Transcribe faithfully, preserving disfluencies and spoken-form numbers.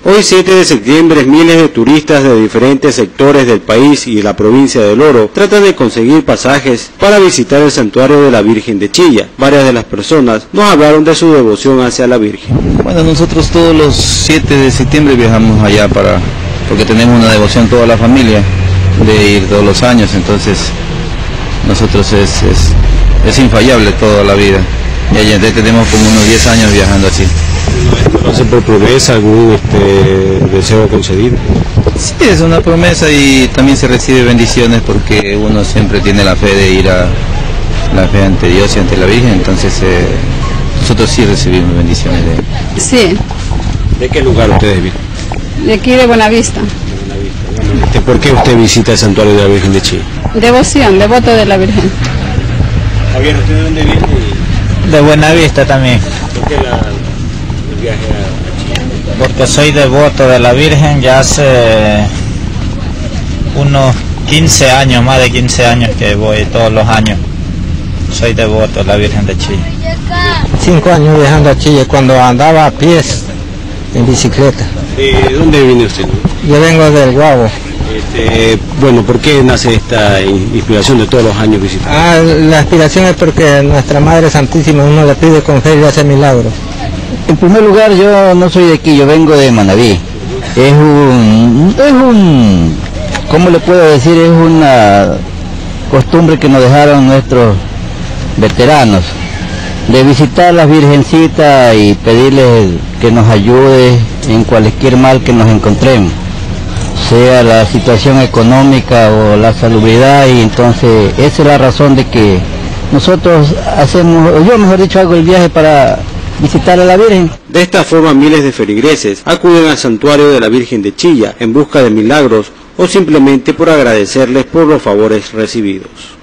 Hoy siete de septiembre, miles de turistas de diferentes sectores del país y de la provincia del Oro tratan de conseguir pasajes para visitar el santuario de la Virgen de Chilla. Varias de las personas nos hablaron de su devoción hacia la Virgen. Bueno, nosotros todos los siete de septiembre viajamos allá para, porque tenemos una devoción toda la familia de ir todos los años, entonces nosotros es, es, es infallable toda la vida. Y allá tenemos como unos diez años viajando así. ¿Lo hace por promesa, algún este, deseo concedido? Sí, es una promesa y también se recibe bendiciones porque uno siempre tiene la fe de ir a la fe ante Dios y ante la Virgen, entonces eh, nosotros sí recibimos bendiciones de él. Sí. ¿De qué lugar ustedes viven? De aquí de Buenavista. Este, ¿Por qué usted visita el santuario de la Virgen de Chilla? Devoción, devoto de la Virgen. Javier, ¿usted de dónde viene? De Buenavista también. ¿Por qué la, el viaje a Chilla? Porque soy devoto de la Virgen ya hace unos quince años, más de quince años que voy todos los años. Soy devoto de la Virgen de Chilla. Cinco años viajando a Chilla cuando andaba a pies en bicicleta. ¿De dónde viene usted? Yo vengo del Guabo. Este, bueno, ¿por qué nace esta inspiración de todos los años visitar? Ah, la aspiración es porque nuestra Madre Santísima uno le pide con fe y hace milagros. En primer lugar, yo no soy de aquí, yo vengo de Manaví. Es un, es un, ¿cómo le puedo decir? Es una costumbre que nos dejaron nuestros veteranos, de visitar las virgencitas y pedirles que nos ayude en cualquier mal que nos encontremos, sea la situación económica o la salubridad, y entonces esa es la razón de que nosotros hacemos, yo mejor dicho hago el viaje para visitar a la Virgen. De esta forma, miles de feligreses acuden al santuario de la Virgen de Chilla en busca de milagros o simplemente por agradecerles por los favores recibidos.